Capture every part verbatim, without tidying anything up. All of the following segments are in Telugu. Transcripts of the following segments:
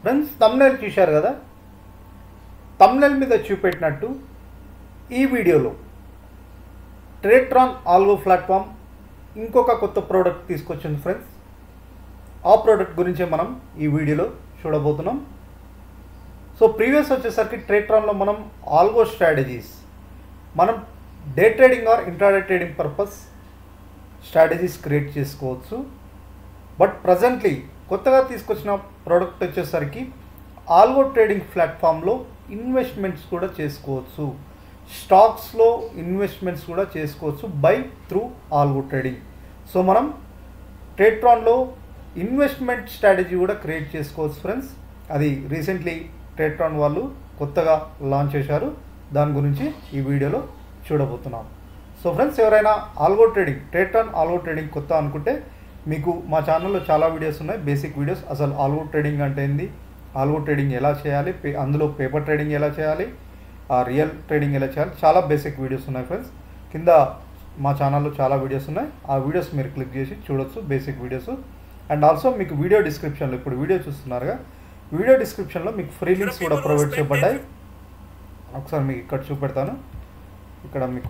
ఫ్రెండ్స్ థంబ్నెయిల్ చూశారు కదా. థంబ్నెయిల్ మీద చూపెట్టినట్టు ఈ వీడియోలో ట్రేట్రాన్ ఆల్గో ప్లాట్ఫామ్ ఇంకొక కొత్త ప్రోడక్ట్ తీసుకొచ్చింది ఫ్రెండ్స్. ఆ ప్రోడక్ట్ గురించే మనం ఈ వీడియోలో చూడబోతున్నాం. సో ప్రీవియస్ వచ్చేసరికి ట్రేట్రాన్లో మనం ఆల్గో స్ట్రాటజీస్, మనం day trading or intraday trading purpose strategies create చేసుకోవచ్చు. బట్ ప్రజెంట్లీ కొత్తగా తీసుకొచ్చిన ప్రోడక్ట్ వచ్చేసరికి ఆల్గో ట్రేడింగ్ ప్లాట్ఫామ్లో ఇన్వెస్ట్మెంట్స్ కూడా చేసుకోవచ్చు, స్టాక్స్లో ఇన్వెస్ట్మెంట్స్ కూడా చేసుకోవచ్చు by through algo trading. So మనం ట్రేట్రాన్లో ఇన్వెస్ట్మెంట్ స్ట్రాటజీ కూడా క్రియేట్ చేసుకోవచ్చు ఫ్రెండ్స్. అది రీసెంట్లీ ట్రేట్రాన్ వాళ్ళు కొత్తగా లాంచ్ చేశారు, దాని గురించి ఈ వీడియోలో చూడబోతున్నాం. సో ఫ్రెండ్స్, ఎవరైనా algo trading, Tradetron algo trading కొత్త అనుకుంటే మీకు మా ఛానల్లో చాలా వీడియోస్ ఉన్నాయి, బేసిక్ వీడియోస్. అసలు ఆల్గో ట్రేడింగ్ అంటే ఏంది, ఆల్గో ట్రేడింగ్ ఎలా చేయాలి, అందులో పేపర్ ట్రేడింగ్ ఎలా చేయాలి, రియల్ ట్రేడింగ్ ఎలా చేయాలి, చాలా బేసిక్ వీడియోస్ ఉన్నాయి ఫ్రెండ్స్. కింద మా ఛానల్లో చాలా వీడియోస్ ఉన్నాయి, ఆ వీడియోస్ మీరు క్లిక్ చేసి చూడొచ్చు, బేసిక్ వీడియోస్. అండ్ ఆల్సో మీకు వీడియో డిస్క్రిప్షన్లో, ఇప్పుడు వీడియో చూస్తున్నారుగా, వీడియో డిస్క్రిప్షన్లో మీకు ఫ్రీ లింక్స్ కూడా ప్రొవైడ్ చేయబడ్డాయి. ఒకసారి మీకు ఇక్కడ చూపెడతాను. ఇక్కడ మీకు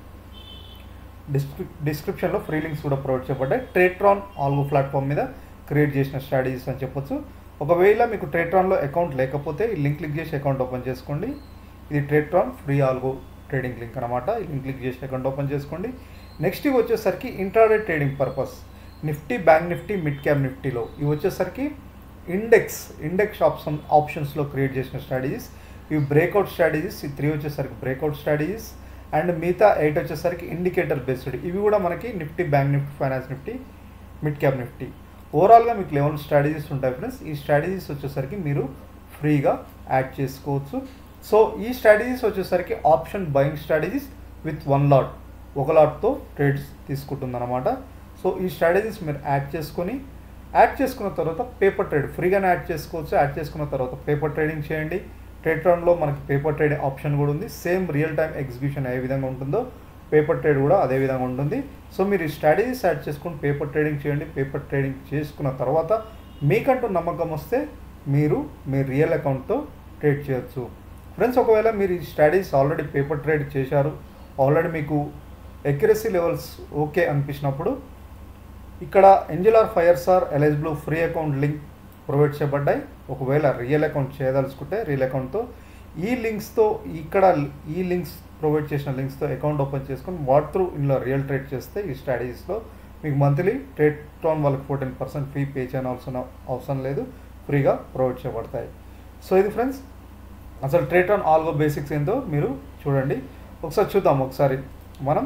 డిస్క్రి డిస్క్రిప్షన్లో ఫ్రీ లింక్స్ కూడా ప్రొవైడ్ చేయబడ్డాయి. ట్రేట్రాన్ ఆల్గో ప్లాట్ఫామ్ మీద క్రియేట్ చేసిన స్ట్రాటజీస్ అని చెప్పొచ్చు. ఒకవేళ మీకు ట్రేట్రాన్లో అకౌంట్ లేకపోతే ఈ లింక్ క్లిక్ చేసి అకౌంట్ ఓపెన్ చేసుకోండి. ఇది Tradetron free algo trading link అనమాట. ఈ లింక్ క్లిక్ చేసి అకౌంట్ ఓపెన్ చేసుకోండి. నెక్స్ట్ ఇవి వచ్చేసరికి intraday trading purpose, Nifty, bank Nifty, mid cap నిఫ్టీలో ఇవి వచ్చేసరికి ఇండెక్స్ ఇండెక్స్ ఆప్షన్ ఆప్షన్స్లో క్రియేట్ చేసిన స్ట్రాటజీస్. ఇవి బ్రేక్అవుట్ స్ట్రాటజీస్. ఈ త్రీ వచ్చేసరికి బ్రేక్అవుట్ స్ట్రాటజీస్. అండ్ మిగతా ఎయిట్ వచ్చేసరికి ఇండికేటర్ బేస్డ్. ఇవి కూడా మనకి Nifty, bank Nifty, finance Nifty, mid cap Nifty. ఓవరాల్గా మీకు లెవెన్ స్ట్రాటజీస్ ఉంటాయి ఫ్రెండ్స్. ఈ స్ట్రాటజీస్ వచ్చేసరికి మీరు ఫ్రీగా యాడ్ చేసుకోవచ్చు. సో ఈ స్ట్రాటజీస్ వచ్చేసరికి option buying strategies with one lot, ఒక లాట్తో ట్రేడ్స్ తీసుకుంటుంది అనమాట. సో ఈ స్ట్రాటజీస్ మీరు యాడ్ చేసుకొని, యాడ్ చేసుకున్న తర్వాత పేపర్ ట్రేడ్ ఫ్రీగానే యాడ్ చేసుకోవచ్చు. యాడ్ చేసుకున్న తర్వాత పేపర్ ట్రేడింగ్ చేయండి. ట్రేట్రాన్లో మనకి పేపర్ ట్రేడ్ ఆప్షన్ కూడా ఉంది. సేమ్ రియల్ టైమ్ ఎగ్జిక్యూషన్ ఏ విధంగా ఉంటుందో పేపర్ ట్రేడ్ కూడా అదే విధంగా ఉంటుంది. సో మీరు ఈ స్ట్రాటజీస్ యాడ్ చేసుకుని పేపర్ ట్రేడింగ్ చేయండి. పేపర్ ట్రేడింగ్ చేసుకున్న తర్వాత మీకంటూ నమ్మకం వస్తే మీరు మీ రియల్ అకౌంట్తో ట్రేడ్ చేయొచ్చు ఫ్రెండ్స్. ఒకవేళ మీరు ఈ స్ట్రాటజీస్ ఆల్రెడీ పేపర్ ట్రేడ్ చేశారు, ఆల్రెడీ మీకు ఎక్యురసీ లెవెల్స్ ఓకే అనిపించినప్పుడు ఇక్కడ ఎంజిలార్ ఫైర్సార్ ఎల్ఎస్ బ్లూ ఫ్రీ అకౌంట్ లింక్ ప్రొవైడ్ చేయబడ్డాయి. ఒకవేళ రియల్ అకౌంట్ చేయదలుచుకుంటే రియల్ అకౌంట్తో ఈ లింక్స్తో, ఇక్కడ ఈ లింక్స్ ప్రొవైడ్ చేసిన లింక్స్తో అకౌంట్ ఓపెన్ చేసుకొని వాట్ త్రూ ఇందులో రియల్ ట్రేడ్ చేస్తే ఈ స్ట్రాటజీస్లో మీకు మంత్లీ ట్రేట్రాన్ వాళ్ళకి ఫోర్టీన్ పర్సెంట్ ఫీ పే చేయని అవసరం అవసరం లేదు, ఫ్రీగా ప్రొవైడ్ చేయబడతాయి. సో ఇది ఫ్రెండ్స్, అసలు ట్రేట్రాన్ ఆల్గో బేసిక్స్ ఏందో మీరు చూడండి. ఒకసారి చూద్దాం. ఒకసారి మనం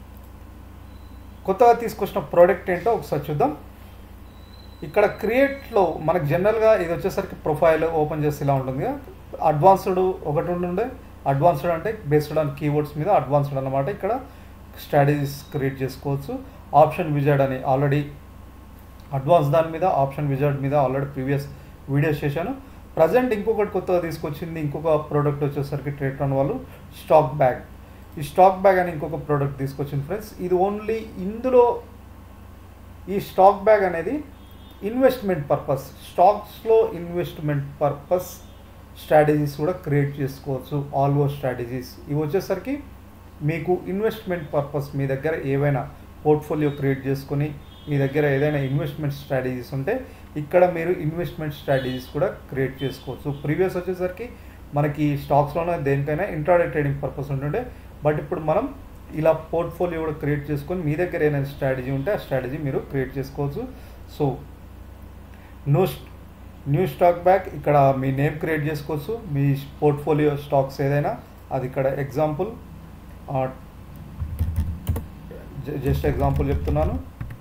కొత్తగా తీసుకొచ్చిన ప్రోడక్ట్ ఏంటో ఒకసారి చూద్దాం. ఇక్కడ క్రియేట్లో మనకు జనరల్గా ఇది వచ్చేసరికి ప్రొఫైల్ ఓపెన్ చేస్తే ఇలా ఉంటుంది కదా. అడ్వాన్స్డ్ ఒకటి ఉంటుండే, అడ్వాన్స్డ్ అంటే బేస్డ్ ఆన్ కీవర్డ్స్ మీద అడ్వాన్స్డ్ అనమాట. ఇక్కడ స్ట్రాటజీస్ క్రియేట్ చేసుకోవచ్చు. ఆప్షన్ విజార్డ్ అని ఆల్రెడీ అడ్వాన్స్ దాని మీద, ఆప్షన్ విజార్డ్ మీద ఆల్రెడీ ప్రీవియస్ వీడియోస్ చేశాను. ప్రజెంట్ ఇంకొకటి కొత్తగా తీసుకొచ్చింది, ఇంకొక ప్రోడక్ట్ వచ్చేసరికి ట్రేట్రాన్ వాళ్ళు స్టాక్ బ్యాగ్. ఈ స్టాక్ బ్యాగ్ అని ఇంకొక ప్రోడక్ట్ తీసుకొచ్చింది ఫ్రెండ్స్. ఇది ఓన్లీ ఇందులో ఈ స్టాక్ బ్యాగ్ అనేది ఇన్వెస్ట్మెంట్ పర్పస్, స్టాక్స్లో ఇన్వెస్ట్మెంట్ పర్పస్ స్ట్రాటజీస్ కూడా క్రియేట్ చేసుకోవచ్చు. ఆల్గో స్ట్రాటజీస్ ఇవి వచ్చేసరికి మీకు ఇన్వెస్ట్మెంట్ పర్పస్, మీ దగ్గర ఏవైనా పోర్ట్ఫోలియో క్రియేట్ చేసుకొని మీ దగ్గర ఏదైనా ఇన్వెస్ట్మెంట్ స్ట్రాటజీస్ ఉంటే ఇక్కడ మీరు ఇన్వెస్ట్మెంట్ స్ట్రాటజీస్ కూడా క్రియేట్ చేసుకోవచ్చు. ప్రీవియస్ వచ్చేసరికి మనకి స్టాక్స్లోనే దేనికైనా ఇంట్రాడే ట్రేడింగ్ పర్పస్ ఉంటుండే, బట్ ఇప్పుడు మనం ఇలా పోర్ట్ఫోలియో కూడా క్రియేట్ చేసుకొని మీ దగ్గర ఏదైనా స్ట్రాటజీ ఉంటే ఆ స్ట్రాటజీ మీరు క్రియేట్ చేసుకోవచ్చు. So new new stock bag, ఇక్కడ మీ నేమ్ క్రియేట్ చేసుకోవచ్చు, మీ పోర్ట్ఫోలియో స్టాక్స్ ఏదైనా. అది ఇక్కడ ఎగ్జాంపుల్, జస్ట్ ఎగ్జాంపుల్ చెప్తున్నాను,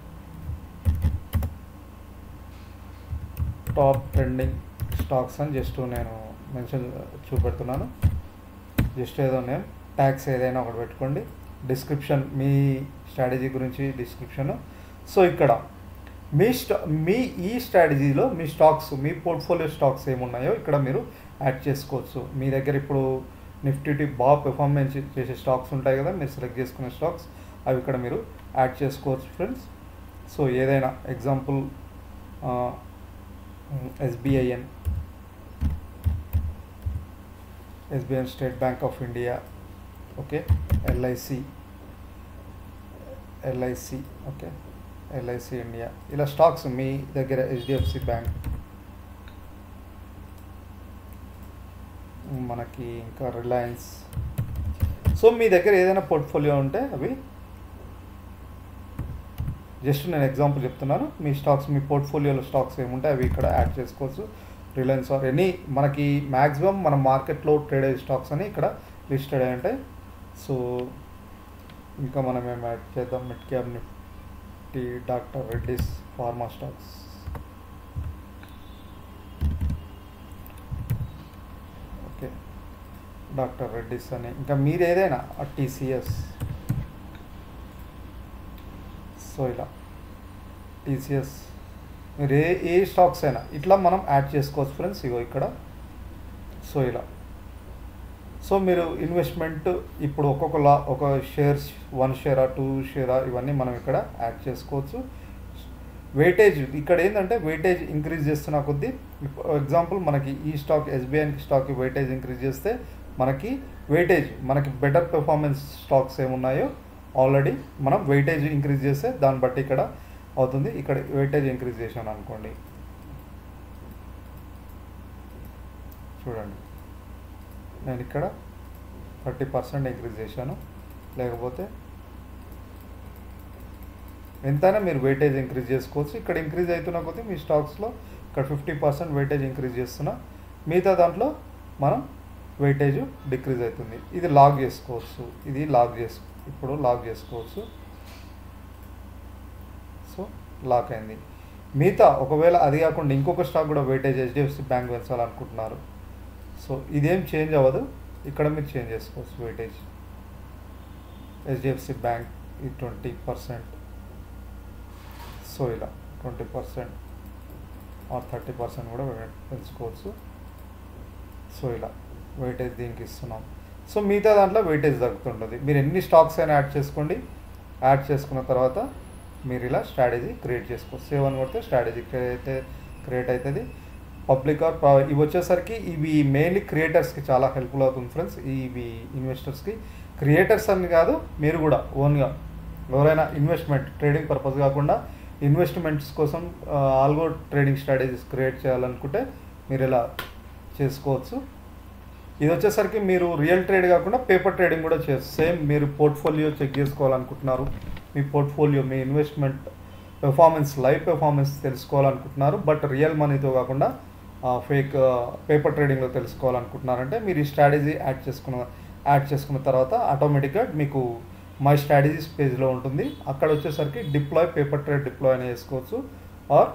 టాప్ ట్రెండింగ్ స్టాక్స్ అని జస్ట్ నేను మెన్షన్ చూపెడుతున్నాను. జస్ట్ ఏదో నేమ్, ట్యాగ్స్ ఏదైనా ఒకటి పెట్టుకోండి. డిస్క్రిప్షన్ మీ స్ట్రాటజీ గురించి డిస్క్రిప్షన్. సో ఇక్కడ మీ స్టా మీ ఈ స్ట్రాటజీలో మీ స్టాక్స్, మీ పోర్ట్ఫోలియో స్టాక్స్ ఏమున్నాయో ఇక్కడ మీరు యాడ్ చేసుకోవచ్చు. మీ దగ్గర ఇప్పుడు నిఫ్టీ బాగా పెర్ఫార్మెన్స్ చేసే స్టాక్స్ ఉంటాయి కదా, మీరు సెలెక్ట్ చేసుకునే స్టాక్స్, అవి ఇక్కడ మీరు యాడ్ చేసుకోవచ్చు ఫ్రెండ్స్. సో ఏదైనా example SBIN SBI State Bank of India, okay, LIC LIC okay, LIC India, ఇలా స్టాక్స్ మీ దగ్గర హెచ్డిఎఫ్సి బ్యాంక్, మనకి ఇంకా రిలయన్స్. సో మీ దగ్గర ఏదైనా పోర్ట్ఫోలియో ఉంటే అవి జస్ట్ నేను ఎగ్జాంపుల్ చెప్తున్నాను. మీ స్టాక్స్ మీ పోర్ట్ఫోలియోలో స్టాక్స్ ఏముంటే అవి ఇక్కడ యాడ్ చేసుకోవచ్చు. రిలయన్స్ ఆర్ ఎనీ మనకి మ్యాక్సిమం మన మార్కెట్లో ట్రేడ్ అయ్యే స్టాక్స్ అని ఇక్కడ లిస్టెడ్ అయి ఉంటాయి. సో ఇంకా మనం ఏం యాడ్ చేద్దాం, mid cap Nifty, doctor Reddy's pharma stocks, okay, doctor Reddy's అని, ఇంకా మీరు ఏదైనా టీసీఎస్, సో ఇలా టీసీఎస్ మీరు ఏ ఏ స్టాక్స్ అయినా ఇట్లా మనం యాడ్ చేసుకోవచ్చు ఫ్రెండ్స్. ఇగో ఇక్కడ సో ఇలా. సో మీరు ఇన్వెస్ట్మెంట్ ఇప్పుడు ఒక్కొక్క లా ఒక షేర్స్ వన్ షేరా టూ షేరా ఇవన్నీ మనం ఇక్కడ యాడ్ చేసుకోవచ్చు. వెయిటేజ్ ఇక్కడ ఏంటంటే వెయిటేజ్ ఇంక్రీజ్ చేస్తున్న కొద్దీ, ఎగ్జాంపుల్ మనకి ఈ స్టాక్ ఎస్బీఐ స్టాక్కి వెయిటేజ్ ఇంక్రీజ్ చేస్తే మనకి వెయిటేజ్ మనకి బెటర్ పెర్ఫార్మెన్స్ స్టాక్స్ ఏమున్నాయో ఆల్రెడీ మనం వెయిటేజ్ ఇంక్రీజ్ చేస్తే దాన్ని బట్టి ఇక్కడ అవుతుంది. ఇక్కడ వెయిటేజ్ ఇంక్రీజ్ చేశాను అనుకోండి, చూడండి నేను ఇక్కడ థర్టీ పర్సెంట్ ఇంక్రీజ్ చేశాను, లేకపోతే ఎంతైనా మీరు వెయిటేజ్ ఇంక్రీజ్ చేసుకోవచ్చు. ఇక్కడ ఇంక్రీజ్ అవుతున్న కొద్దీ మీ స్టాక్స్లో ఇక్కడ ఫిఫ్టీ పర్సెంట్ వెయిటేజ్ ఇంక్రీజ్ చేస్తున్నా, మిగతా దాంట్లో మనం వెయిటేజ్ డిక్రీజ్ అవుతుంది. ఇది లాగ్ చేసుకోవచ్చు, ఇది లాగ్ చేసుకో ఇప్పుడు లాక్ చేసుకోవచ్చు. సో లాక్ అయింది. మిగతా ఒకవేళ అది కాకుండా ఇంకొక స్టాక్ కూడా వెయిటేజ్ హెచ్డిఎఫ్సి బ్యాంక్ పెంచాలనుకుంటున్నారు, సో ఇదేం చేంజ్ అవ్వదు, ఇక్కడ మీరు చేంజ్ చేసుకోవచ్చు వెయిటేజ్. హెచ్డిఎఫ్సి బ్యాంక్ ఈ ట్వంటీ పర్సెంట్, సో ఇలా twenty percent or thirty percent కూడా పెంచుకోవచ్చు. సో ఇలా వెయిటేజ్ దీనికి ఇస్తున్నాం. సో మిగతా దాంట్లో వెయిటేజ్ తగ్గుతుంటుంది. మీరు ఎన్ని స్టాక్స్ అయినా యాడ్ చేసుకోండి. యాడ్ చేసుకున్న తర్వాత మీరు ఇలా స్ట్రాటజీ క్రియేట్ చేసుకోవచ్చు. సేవ్ అని కొడితే స్ట్రాటజీ క్రియేట్ క్రియేట్ అవుతుంది. పబ్లిక్ ఆర్ ఇవి వచ్చేసరికి ఇవి మెయిన్లీ క్రియేటర్స్కి చాలా హెల్ప్ఫుల్ అవుతుంది ఫ్రెండ్స్. ఇవి ఇన్వెస్టర్స్కి, క్రియేటర్స్ అని కాదు, మీరు కూడా ఓన్గా ఎవరైనా ఇన్వెస్ట్మెంట్ ట్రేడింగ్ పర్పస్ కాకుండా ఇన్వెస్ట్మెంట్స్ కోసం ఆల్గో ట్రేడింగ్ స్ట్రాటజీస్ క్రియేట్ చేయాలనుకుంటే మీరు ఇలా చేసుకోవచ్చు. ఇది వచ్చేసరికి మీరు రియల్ ట్రేడ్ కాకుండా పేపర్ ట్రేడింగ్ కూడా చేయొచ్చు. సేమ్ మీరు పోర్ట్ఫోలియో చెక్ చేసుకోవాలనుకుంటున్నారు, మీ పోర్ట్ఫోలియో మీ ఇన్వెస్ట్మెంట్ పెర్ఫార్మెన్స్ లైవ్ పెర్ఫార్మెన్స్ తెలుసుకోవాలనుకుంటున్నారు, బట్ రియల్ మనీతో కాకుండా ఫేక్ పేపర్ ట్రేడింగ్లో తెలుసుకోవాలనుకుంటున్నారంటే మీరు ఈ స్ట్రాటజీ యాడ్ చేసుకున్న యాడ్ చేసుకున్న తర్వాత ఆటోమేటిక్గా మీకు మై స్ట్రాటజీస్ పేజ్లో ఉంటుంది. అక్కడ వచ్చేసరికి డిప్లాయ్ పేపర్ ట్రేడ్ డిప్లాయ్ అని చేసుకోవచ్చు, ఆర్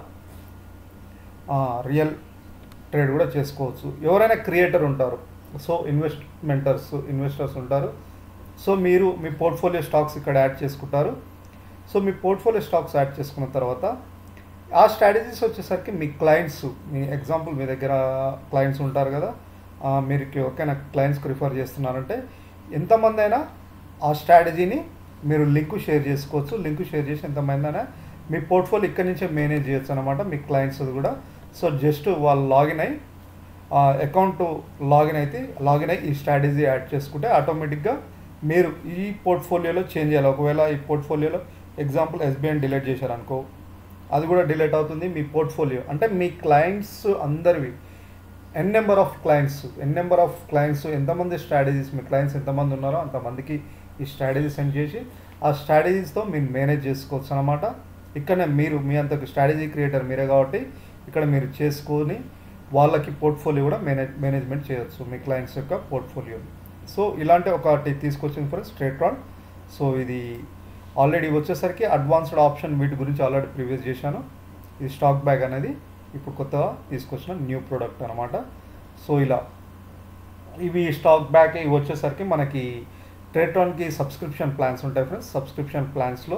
రియల్ ట్రేడ్ కూడా చేసుకోవచ్చు. ఎవరైనా క్రియేటర్ ఉంటారు, సో ఇన్వెస్ట్మెంటర్స్ ఇన్వెస్టర్స్ ఉంటారు. సో మీరు మీ పోర్ట్ఫోలియో స్టాక్స్ ఇక్కడ యాడ్ చేసుకుంటారు. సో మీ పోర్ట్ఫోలియో స్టాక్స్ యాడ్ చేసుకున్న తర్వాత ఆ స్ట్రాటజీస్ వచ్చేసరికి మీ క్లయింట్స్, మీ ఎగ్జాంపుల్ మీ దగ్గర క్లయింట్స్ ఉంటారు కదా, మీరు ఎవరికైనా క్లయింట్స్కి రిఫర్ చేస్తున్నారంటే ఎంతమంది అయినా ఆ స్ట్రాటజీని మీరు లింకు షేర్ చేసుకోవచ్చు. లింకు షేర్ చేసి ఎంతమంది అయినా మీ పోర్ట్ఫోలియో ఇక్కడి నుంచే మేనేజ్ చేయొచ్చు అనమాట, మీ క్లయింట్స్ కూడా. సో జస్ట్ వాళ్ళు లాగిన్ అయ్యి అకౌంట్ లాగిన్ అయితే లాగిన్ అయ్యి ఈ స్ట్రాటజీ యాడ్ చేసుకుంటే ఆటోమేటిక్గా మీరు ఈ పోర్ట్ఫోలియోలో చేంజ్ చేయాలి. ఒకవేళ ఈ పోర్ట్ఫోలియోలో ఎగ్జాంపుల్ ఎస్బీఐని డిలీట్ చేశారనుకో, అది కూడా డిలీట్ అవుతుంది. మీ పోర్ట్ఫోలియో అంటే మీ క్లయింట్స్ అందరివి N number of clients N number of clients ఎంతమంది స్ట్రాటజీస్ మీ క్లయింట్స్ ఎంతమంది ఉన్నారో అంతమందికి ఈ స్ట్రాటజీ సెండ్ చేసి ఆ స్ట్రాటజీస్తో మీరు మేనేజ్ చేసుకోవచ్చు అనమాట. ఇక్కడనే మీరు మీ అంతకు స్ట్రాటజీ క్రియేటర్ మీరే కాబట్టి ఇక్కడ మీరు చేసుకొని వాళ్ళకి పోర్ట్ఫోలియో కూడా మేనేజ్ మేనేజ్మెంట్ చేయొచ్చు, మీ క్లయింట్స్ యొక్క పోర్ట్ఫోలియో. సో ఇలాంటి ఒకటి తీసుకొచ్చింది ఫ్రెండ్స్ ట్రేట్రాన్. సో ఇది ఆల్రెడీ వచ్చేసరికి అడ్వాన్స్డ్ ఆప్షన్ వీటి గురించి ఆల్రెడీ ప్రివ్యూస్ చేశాను. ఇది స్టాక్ బ్యాగ్ అనేది ఇప్పుడు కొత్తగా తీసుకొచ్చిన న్యూ ప్రోడక్ట్ అనమాట. సో ఇలా ఇవి స్టాక్ బ్యాగ్ ఇవి వచ్చేసరికి మనకి ట్రేట్రాన్కి సబ్స్క్రిప్షన్ ప్లాన్స్ ఉంటాయి ఫ్రెండ్స్. సబ్స్క్రిప్షన్ ప్లాన్స్లో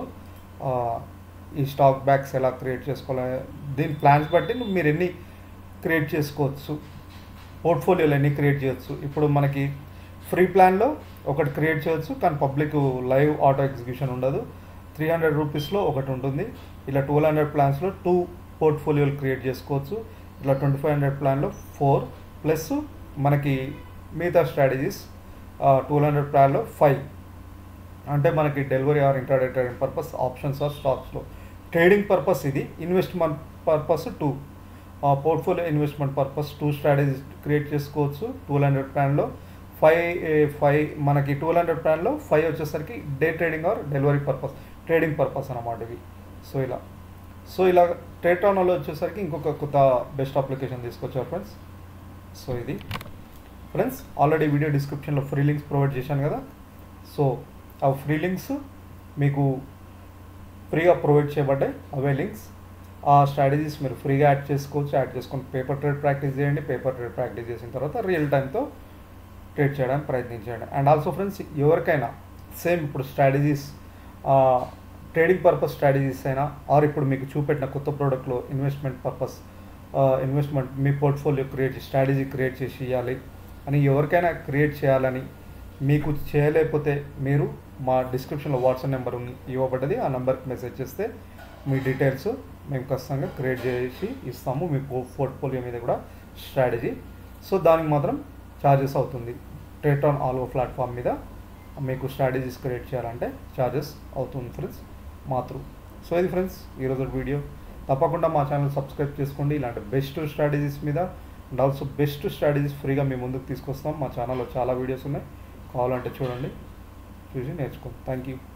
ఈ స్టాక్ బ్యాగ్స్ ఎలా క్రియేట్ చేసుకోవాలి, దీని ప్లాన్స్ బట్టి మీరు ఎన్ని క్రియేట్ చేసుకోవచ్చు, పోర్ట్ఫోలియోలు ఎన్ని క్రియేట్ చేయొచ్చు. ఇప్పుడు మనకి ఫ్రీ ప్లాన్లో ఒకటి క్రియేట్ చేయొచ్చు, కానీ పబ్లిక్ లైవ్ ఆటో ఎగ్జిక్యూషన్ ఉండదు. త్రీ హండ్రెడ్ రూపీస్లో ఒకటి ఉంటుంది. ఇలా ట్వెల్వ్ హండ్రెడ్ ప్లాన్స్లో టూ పోర్ట్ఫోలియోలు క్రియేట్ చేసుకోవచ్చు. ఇలా ట్వంటీ ఫైవ్ హండ్రెడ్ ప్లాన్లో ఫోర్ ప్లస్ మనకి మిగతా స్ట్రాటజీస్ ట్వెల్వ్ హండ్రెడ్ ప్లాన్లో ఫైవ్ అంటే మనకి delivery or intraday trading purpose, options or స్టాక్స్లో. ట్రేడింగ్ పర్పస్ ఇది, investment purpose two, portfolio investment purpose two strategies create చేసుకోవచ్చు. ట్వెల్వ్ హండ్రెడ్ ప్లాన్లో ఫైవ్ ఫైవ్ మనకి ట్వెల్వ్ హండ్రెడ్ ప్లాన్లో ఫైవ్ వచ్చేసరికి day trading or delivery purpose, trading purpose అన్నమాట ఇవి. సో ఇలా సో ఇలా ట్రేట్రాన్లో వచ్చేసరికి ఇంకొక కొత్త బెస్ట్ అప్లికేషన్ తీసుకొచ్చారు ఫ్రెండ్స్. సో ఇది ఫ్రెండ్స్, ఆల్రెడీ వీడియో డిస్క్రిప్షన్లో ఫ్రీ లింక్స్ ప్రొవైడ్ చేశాను కదా. సో ఆ ఫ్రీ లింక్స్ మీకు ఫ్రీగా ప్రొవైడ్ చేయబడ్డాయి. అవే లింక్స్, ఆ స్ట్రాటజీస్ మీరు ఫ్రీగా యాడ్ చేసుకోవచ్చు. యాడ్ చేసుకొని పేపర్ ట్రేడ్ ప్రాక్టీస్ చేయండి. పేపర్ ట్రేడ్ ప్రాక్టీస్ చేసిన తర్వాత రియల్ టైంతో ట్రేడ్ చేయడానికి ప్రయత్నించండి. అండ్ ఆల్సో ఫ్రెండ్స్, ఎవరికైనా సేమ్ ఇప్పుడు స్ట్రాటజీస్ ట్రేడింగ్ పర్పస్ స్ట్రాటజీస్ అయినా ఆర్ ఇప్పుడు మీకు చూపెట్టిన కొత్త ప్రోడక్ట్లో ఇన్వెస్ట్మెంట్ పర్పస్ ఇన్వెస్ట్మెంట్ మీ పోర్ట్ఫోలియో క్రియేట్ స్ట్రాటజీ క్రియేట్ చేసి ఇవ్వాలి అని ఎవరికైనా క్రియేట్ చేయాలని మీకు చేయలేకపోతే మీరు మా డిస్క్రిప్షన్లో వాట్సాప్ నెంబర్ ఇవ్వబడ్డది, ఆ నెంబర్కి మెసేజ్ చేస్తే మీ డీటెయిల్స్ మేము ఖచ్చితంగా క్రియేట్ చేసి ఇస్తాము. మీ పోర్ట్ఫోలియో మీద కూడా స్ట్రాటజీ. సో దానికి మాత్రం ఛార్జెస్ అవుతుంది. ట్రేట్రాన్ ఆల్గో ప్లాట్ఫామ్ మీద మీకు స్ట్రాటజీస్ క్రియేట్ చేయాలంటే ఛార్జెస్ అవుతుంది ఫ్రెండ్స్ మాత్రం. సో ఇది ఫ్రెండ్స్ ఈరోజు వీడియో. తప్పకుండా మా ఛానల్ సబ్స్క్రైబ్ చేసుకోండి. ఇలాంటి బెస్ట్ స్ట్రాటజీస్ మీద అండ్ ఆల్సో బెస్ట్ స్ట్రాటజీస్ ఫ్రీగా మీ ముందుకు తీసుకొస్తాం. మా ఛానల్లో చాలా వీడియోస్ ఉన్నాయి, కావాలంటే చూడండి, చూసి నేర్చుకోండి. Thank you.